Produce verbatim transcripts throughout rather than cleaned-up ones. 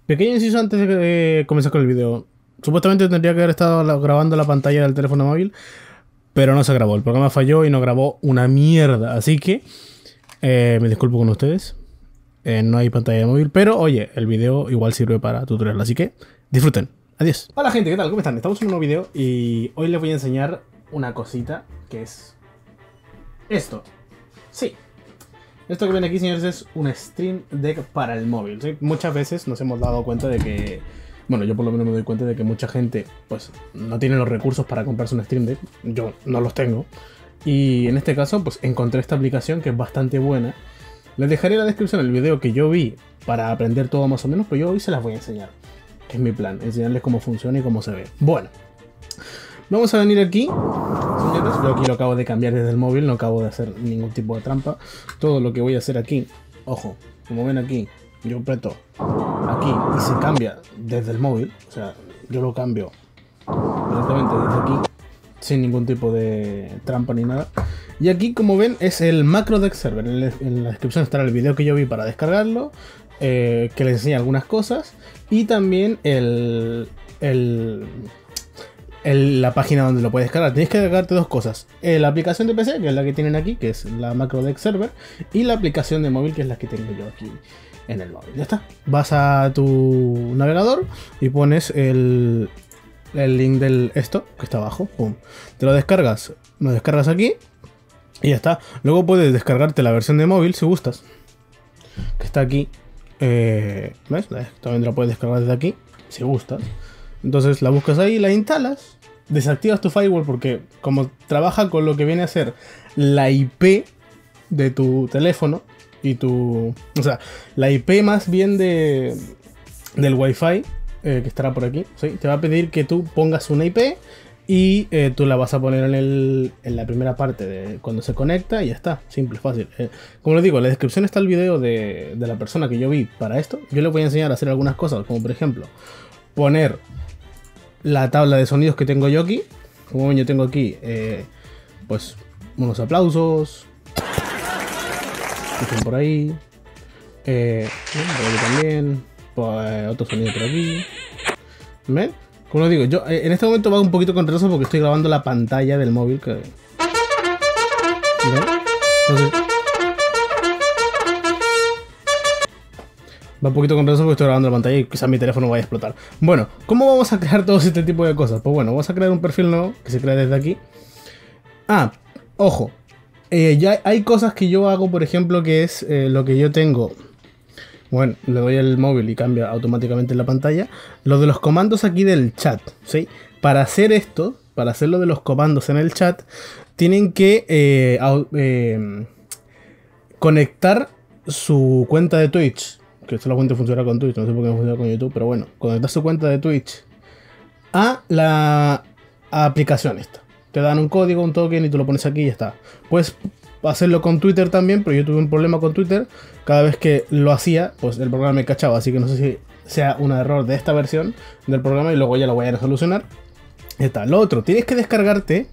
Pequeño inciso antes de eh, comenzar con el video. Supuestamente tendría que haber estado la- grabando la pantalla del teléfono móvil, pero no se grabó. El programa falló y no grabó una mierda. Así que eh, me disculpo con ustedes. Eh, no hay pantalla de móvil, pero oye, el video igual sirve para tutorial. Así que disfruten. Adiós. Hola gente, ¿qué tal? ¿Cómo están? Estamos en un nuevo video y hoy les voy a enseñar una cosita que es esto. Sí. Esto que ven aquí, señores, es un Stream Deck para el móvil, ¿sí? Muchas veces nos hemos dado cuenta de que, bueno, yo por lo menos me doy cuenta de que mucha gente, pues, no tiene los recursos para comprarse un Stream Deck. Yo no los tengo. Y en este caso, pues, encontré esta aplicación que es bastante buena. Les dejaré en la descripción el video que yo vi para aprender todo más o menos, pero yo hoy se las voy a enseñar. Que es mi plan, enseñarles cómo funciona y cómo se ve. Bueno, vamos a venir aquí, señores. Yo aquí lo acabo de cambiar desde el móvil, no acabo de hacer ningún tipo de trampa. Todo lo que voy a hacer aquí, ojo, como ven aquí, yo aprieto aquí y se cambia desde el móvil. O sea, yo lo cambio directamente desde aquí, sin ningún tipo de trampa ni nada. Y aquí, como ven, es el Macro Deck Server. En, el, en la descripción estará el video que yo vi para descargarlo, eh, que les enseña algunas cosas, y también el... el El, la página donde lo puedes descargar. Tienes que descargarte dos cosas: eh, la aplicación de P C, que es la que tienen aquí, que es la Macro Deck Server, y la aplicación de móvil, que es la que tengo yo aquí en el móvil. Ya está. Vas a tu navegador y pones el, el link del esto que está abajo. Pum. Te lo descargas. Lo descargas aquí y ya está. Luego puedes descargarte la versión de móvil si gustas, que está aquí. Eh, ¿Ves? También te la puedes descargar desde aquí si gustas. Entonces la buscas ahí, la instalas, desactivas tu firewall porque como trabaja con lo que viene a ser la I P de tu teléfono y tu... O sea, la I P más bien de del Wi-Fi, eh, que estará por aquí, ¿sí? Te va a pedir que tú pongas una I P y eh, tú la vas a poner en, el, en la primera parte de cuando se conecta y ya está, simple, fácil. Eh, como les digo, en la descripción está el video de, de la persona que yo vi para esto. Yo les voy a enseñar a hacer algunas cosas, como por ejemplo poner la tabla de sonidos que tengo yo aquí. Como ven, yo tengo aquí eh, pues unos aplausos, escuchen por ahí, eh, por aquí también, pues, otro sonido por aquí. ¿Ven? Como os digo, yo eh, en este momento va un poquito con retraso porque estoy grabando la pantalla del móvil que... ¿Ven? Entonces va un poquito con retraso porque estoy grabando la pantalla y quizás mi teléfono vaya a explotar. Bueno, ¿cómo vamos a crear todo este tipo de cosas? Pues bueno, vamos a crear un perfil nuevo que se crea desde aquí. Ah, ojo. Eh, ya hay cosas que yo hago, por ejemplo, que es eh, lo que yo tengo. Bueno, le doy al móvil y cambia automáticamente la pantalla. Lo de los comandos aquí del chat, ¿sí? Para hacer esto, para hacer lo de los comandos en el chat, tienen que eh, eh, conectar su cuenta de Twitch. Que solamente funciona con Twitch, no sé por qué no funciona con YouTube, pero bueno, conectar su cuenta de Twitch a la aplicación esta. Te dan un código, un token y tú lo pones aquí y ya está. Puedes hacerlo con Twitter también, pero yo tuve un problema con Twitter. Cada vez que lo hacía, pues el programa me cachaba, así que no sé si sea un error de esta versión del programa y luego ya lo voy a solucionar. Ya está. Lo otro, tienes que descargarte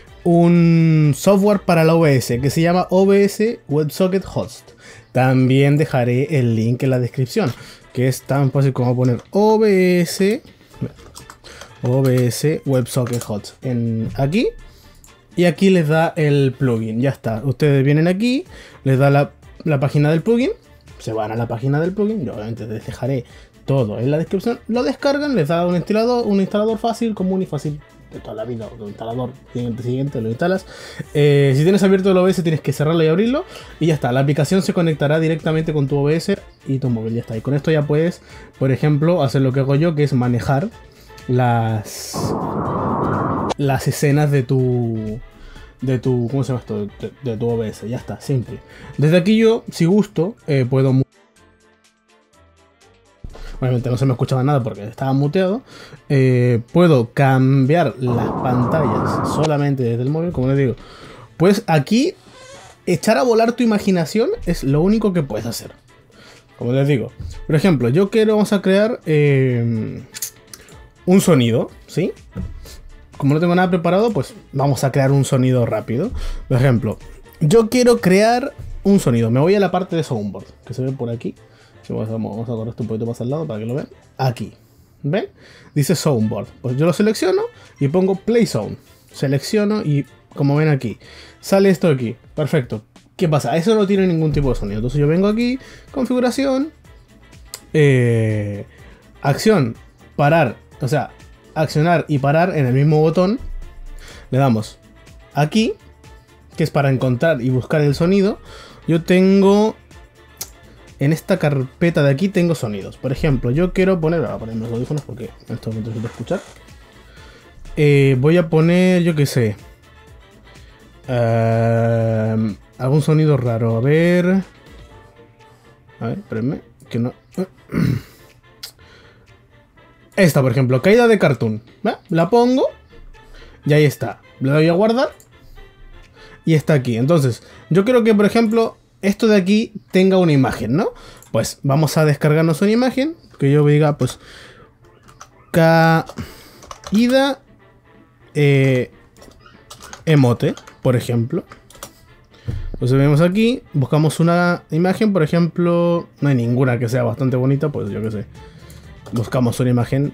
un software para la O B S que se llama O B S WebSocket Host. También dejaré el link en la descripción, que es tan fácil como poner O B S O B S WebSocket Host en aquí y aquí les da el plugin. Ya está, ustedes vienen aquí, les da la, la página del plugin, se van a la página del plugin, yo obviamente les dejaré todo en la descripción, lo descargan, les da un instalador, un instalador fácil, común y fácil de toda la vida, un instalador siguiente, siguiente, lo instalas. Eh, si tienes abierto el O B S tienes que cerrarlo y abrirlo y ya está, la aplicación se conectará directamente con tu O B S y tu móvil, ya está. Y con esto ya puedes, por ejemplo, hacer lo que hago yo, que es manejar las las escenas de tu de tu, ¿cómo se llama esto? De, de tu O B S, ya está, simple. Desde aquí yo, si gusto, eh, puedo... Obviamente no se me escuchaba nada porque estaba muteado. Eh, puedo cambiar las pantallas solamente desde el móvil, como les digo. Pues aquí, echar a volar tu imaginación es lo único que puedes hacer. Como les digo. Por ejemplo, yo quiero, vamos a crear eh, un sonido, ¿sí? Como no tengo nada preparado, pues vamos a crear un sonido rápido. Por ejemplo, yo quiero crear un sonido. Me voy a la parte de soundboard, que se ve por aquí. Si vamos, vamos a correr esto un poquito más al lado para que lo vean. Aquí. ¿Ven? Dice Soundboard. Pues yo lo selecciono y pongo Play Sound. Selecciono y como ven aquí, sale esto aquí. Perfecto. ¿Qué pasa? Eso no tiene ningún tipo de sonido. Entonces yo vengo aquí, configuración, eh, acción, parar. O sea, accionar y parar en el mismo botón. Le damos aquí, que es para encontrar y buscar el sonido. Yo tengo... En esta carpeta de aquí tengo sonidos. Por ejemplo, yo quiero poner... Voy a poner los audífonos porque en estos momentos se puede escuchar. Eh, voy a poner, yo qué sé... Uh, algún sonido raro. A ver... A ver, espérenme. Que no... Esta, por ejemplo. Caída de cartoon. ¿Ve? La pongo. Y ahí está. Le doy a guardar. Y está aquí. Entonces, yo quiero que, por ejemplo... Esto de aquí tenga una imagen, ¿no? Pues vamos a descargarnos una imagen. Que yo diga, pues... Caída... Eh, emote, por ejemplo. Entonces vemos aquí. Buscamos una imagen, por ejemplo... No hay ninguna que sea bastante bonita, pues yo qué sé. Buscamos una imagen...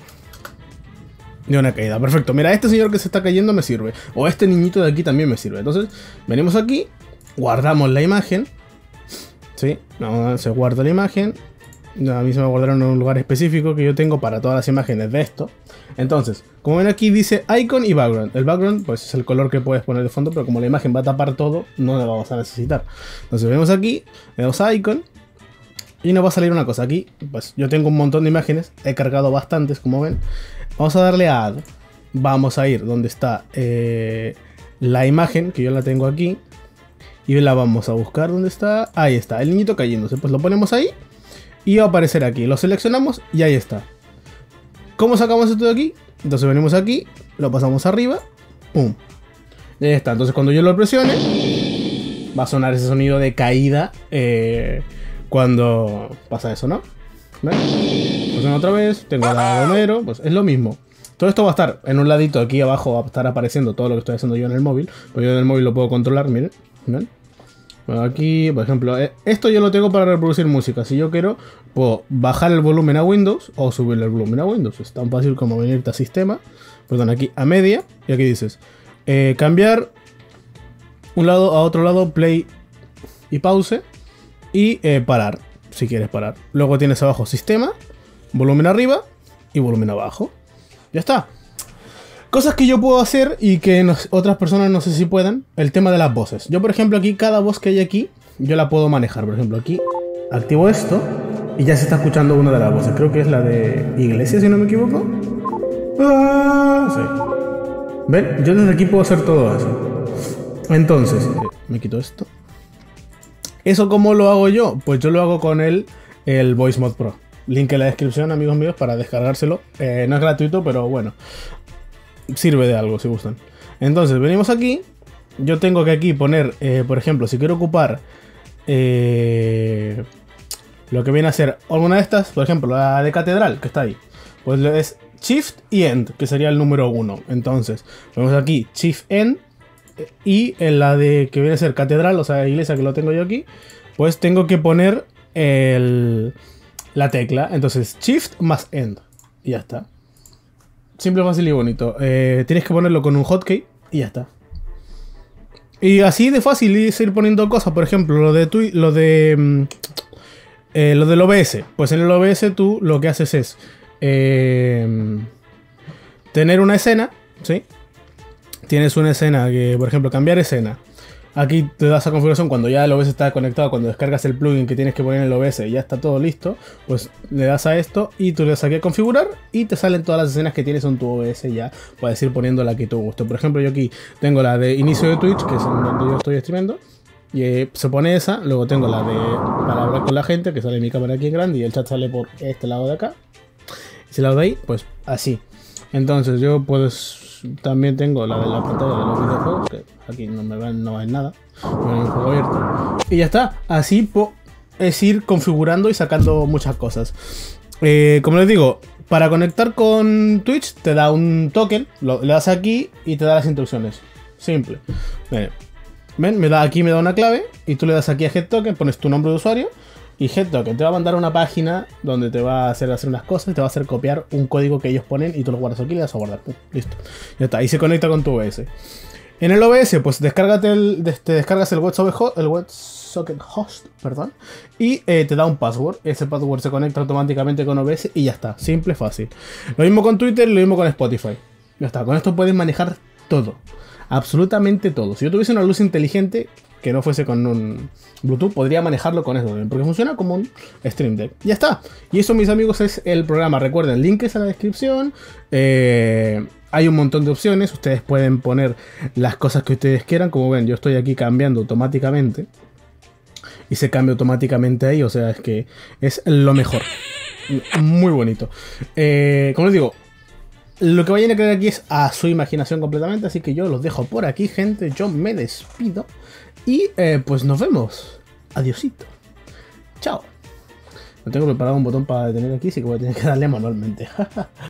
De una caída. Perfecto. Mira, este señor que se está cayendo me sirve. O este niñito de aquí también me sirve. Entonces, venimos aquí... Guardamos la imagen. Sí, no, se guarda la imagen. A mí se me guardaron en un lugar específico que yo tengo para todas las imágenes de esto. Entonces, como ven aquí dice icon y background. El background pues es el color que puedes poner de fondo, pero como la imagen va a tapar todo, no la vamos a necesitar. Entonces vemos aquí, le damos a icon y nos va a salir una cosa. Aquí pues yo tengo un montón de imágenes, he cargado bastantes como ven. Vamos a darle a add. Vamos a ir donde está eh, la imagen, que yo la tengo aquí. Y la vamos a buscar, ¿dónde está? Ahí está, el niñito cayéndose. Pues lo ponemos ahí y va a aparecer aquí. Lo seleccionamos y ahí está. ¿Cómo sacamos esto de aquí? Entonces venimos aquí, lo pasamos arriba, ¡pum! Y ahí está. Entonces cuando yo lo presione, va a sonar ese sonido de caída eh, cuando pasa eso, ¿no? ¿Ven? Presiono otra vez, tengo la Romero, pues es lo mismo. Todo esto va a estar en un ladito aquí abajo, va a estar apareciendo todo lo que estoy haciendo yo en el móvil. Pues yo en el móvil lo puedo controlar, miren. ¿Ven? Bueno, aquí, por ejemplo, esto yo lo tengo para reproducir música. Si yo quiero, puedo bajar el volumen a Windows o subir el volumen a Windows. Es tan fácil como venirte a sistema, perdón, aquí a media, y aquí dices eh, cambiar un lado a otro lado, play y pause, y eh, parar, si quieres parar. Luego tienes abajo sistema, volumen arriba y volumen abajo. Ya está. Cosas que yo puedo hacer y que no, otras personas no sé si puedan. El tema de las voces. Yo, por ejemplo, aquí, cada voz que hay aquí, yo la puedo manejar. Por ejemplo, aquí activo esto y ya se está escuchando una de las voces. Creo que es la de Iglesia, si no me equivoco. Ah, sí. ¿Ven? Yo desde aquí puedo hacer todo eso. Entonces, me quito esto. ¿Eso cómo lo hago yo? Pues yo lo hago con el, el Voice Mod Pro. Link en la descripción, amigos míos, para descargárselo. Eh, no es gratuito, pero bueno. Sirve de algo si gustan. Entonces venimos aquí. Yo tengo que aquí poner, eh, por ejemplo, si quiero ocupar eh, lo que viene a ser alguna de estas, por ejemplo la de Catedral, que está ahí, pues es Shift y End, que sería el número uno. Entonces ponemos aquí Shift End, y en la de que viene a ser Catedral, o sea iglesia, que lo tengo yo aquí, pues tengo que poner el, la tecla. Entonces Shift más End y ya está. Simple, fácil y bonito. Eh, tienes que ponerlo con un hotkey y ya está. Y así de fácil es ir poniendo cosas. Por ejemplo, lo de tu, lo de eh, lo del O B S. Pues en el O B S tú lo que haces es eh, tener una escena, ¿sí? Tienes una escena que, por ejemplo, cambiar escena. Aquí te das a configuración cuando ya el O B S está conectado, cuando descargas el plugin que tienes que poner en el O B S y ya está todo listo, pues le das a esto y tú le das aquí a configurar y te salen todas las escenas que tienes en tu O B S. Ya puedes ir poniendo la que tú guste. Por ejemplo, yo aquí tengo la de inicio de Twitch, que es en donde yo estoy streamando, y eh, se pone esa. Luego tengo la de para hablar con la gente, que sale mi cámara aquí en grande y el chat sale por este lado de acá. Y si lado de ahí, pues así. Entonces yo pues también tengo la de la pantalla de los videojuegos, que aquí no me ven, no ven nada, no hay un juego abierto. Y ya está, así es ir configurando y sacando muchas cosas. Eh, como les digo, para conectar con Twitch te da un token, lo, le das aquí y te da las instrucciones. Simple. Ven, ven, me da, aquí me da una clave y tú le das aquí a Get Token, pones tu nombre de usuario Y HeadToken te va a mandar a una página donde te va a hacer hacer unas cosas y te va a hacer copiar un código que ellos ponen y tú lo guardas aquí y le das a guardar. Pum, listo. Ya está. Y se conecta con tu O B S. En el O B S, pues descárgate el, te descargas el WebSocket, el WebSocket Host, perdón, y eh, te da un password. Ese password se conecta automáticamente con O B S y ya está. Simple, fácil. Lo mismo con Twitter y lo mismo con Spotify. Ya está. Con esto puedes manejar todo. Absolutamente todo. Si yo tuviese una luz inteligente que no fuese con un Bluetooth, podría manejarlo con eso, porque funciona como un Stream Deck. Ya está. Y eso, mis amigos, es el programa. Recuerden, link es en la descripción. Eh, hay un montón de opciones. Ustedes pueden poner las cosas que ustedes quieran. Como ven, yo estoy aquí cambiando automáticamente. Y se cambia automáticamente ahí. O sea, es que es lo mejor. Muy bonito. Eh, como les digo, lo que vayan a creer aquí es a su imaginación completamente. Así que yo los dejo por aquí, gente. Yo me despido. Y eh, pues nos vemos. Adiosito. Chao. No tengo preparado un botón para detener aquí, así que voy a tener que darle manualmente.